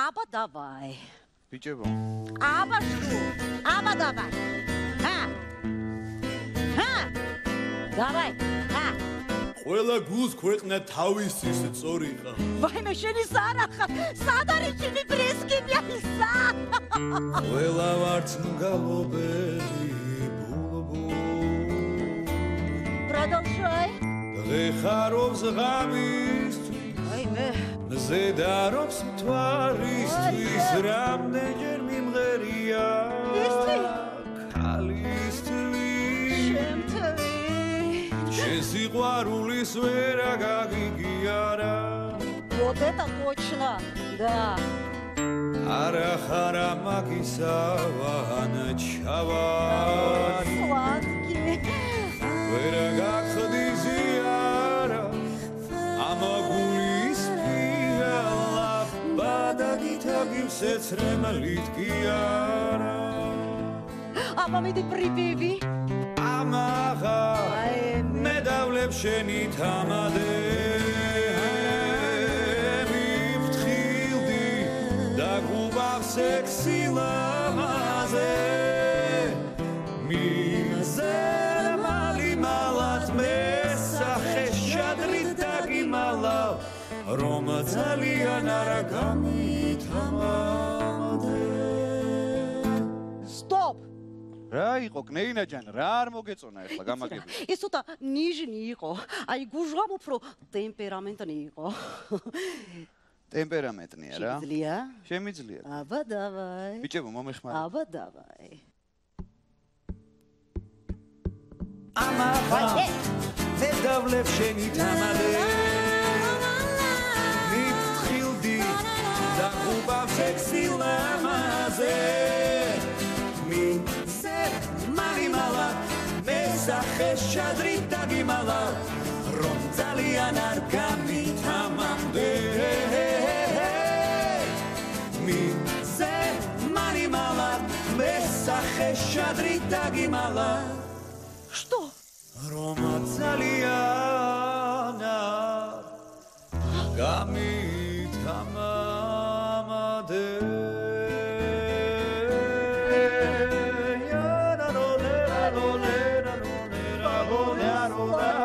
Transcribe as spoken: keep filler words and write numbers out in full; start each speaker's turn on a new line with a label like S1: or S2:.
S1: აბა დავაი.
S2: ბიჭებო.
S1: აბა შუ. აბა დავაი. ჰა. ჰა. დავაი. ჰა.
S3: ყველა გულს ქვეყნა თავისი სწორიყა.
S1: ვაიმე შენი სარახა. სად არის შენი ბრესკინი ისა?
S3: ყველა ვარც მგალობელი ბულბულ.
S1: Продолжай.
S3: ღეხარობს ღამისთვის.
S1: აიმე.
S3: მზედარობს მთვარისთვის რამდენჯერ მიმღერია.
S1: ისთვის.
S3: ქალისთვის.
S1: შემთხვევი.
S3: შენ სიყვარულის ვერა გაგიგიარა.
S1: Вот это точно. Да.
S3: არა ხარა მაგისავა ანჩავარი.
S1: Сладкий.
S3: ვერა გახდი ზიარა. ამაგულის ფიალა ბადაგითაგივსეც რემალით კი არა.
S1: აბა მიდი პრიპივი.
S3: ამაღა მე დავლებ შენი თამადე. მიფრთხილდი და გუბავ სექსი ლამაზე. მიზე მალი მალად მესახე შადრით დაგიმალავ რომ ძალიან არ გამითამადე.
S1: Стоп.
S2: რა იყო კნეინა ჯან, რა არ მოგეწონა ახლა გამაგები.
S1: ეს ცოტა ნიჟნი იყო. აი გუჟვამ უფრო ტემპერამენტნი იყო.
S2: ტემპერამენტნია რა.
S1: შემიძლია?
S2: შემიძლია.
S1: აბა დავაი.
S2: ბიჭებო მომეხმარა.
S1: აბა დავაი.
S3: ამაღა მე დავლებ შენი თამადე. მიფრთხილდი და გუბავ სექსი ლამაზე. მიზე მალი მალად მესახე შადრით დაგიმალავ რომ ძალიან არ გამითამამდე. მიზე მალი მალად მესახე შადრით დაგიმალავ
S1: Что?
S3: რომ ძალიან არ გამითამამდე. Ora